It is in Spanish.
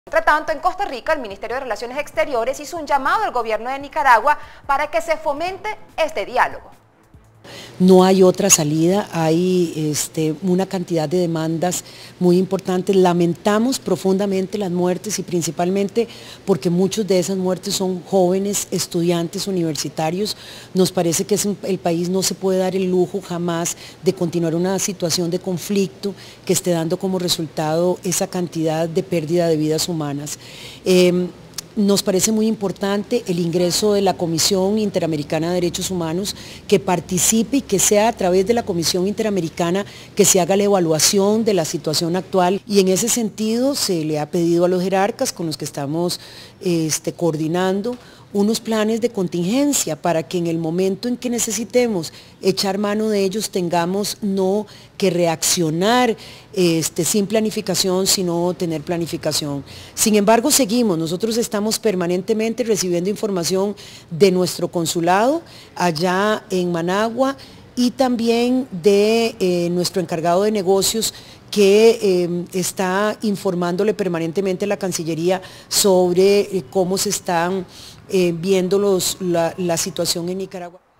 Entre tanto, en Costa Rica, el Ministerio de Relaciones Exteriores hizo un llamado al gobierno de Nicaragua para que se fomente este diálogo. No hay otra salida, hay una cantidad de demandas muy importantes. Lamentamos profundamente las muertes y principalmente porque muchas de esas muertes son jóvenes estudiantes universitarios. Nos parece que el país no se puede dar el lujo jamás de continuar una situación de conflicto que esté dando como resultado esa cantidad de pérdida de vidas humanas. Nos parece muy importante el ingreso de la Comisión Interamericana de Derechos Humanos, que participe y que sea a través de la Comisión Interamericana que se haga la evaluación de la situación actual, y en ese sentido se le ha pedido a los jerarcas con los que estamos coordinando unos planes de contingencia para que en el momento en que necesitemos echar mano de ellos tengamos no que reaccionar sin planificación, sino tener planificación. Sin embargo, nosotros estamos permanentemente recibiendo información de nuestro consulado allá en Managua y también de nuestro encargado de negocios, que está informándole permanentemente a la Cancillería sobre cómo se están viendo la situación en Nicaragua.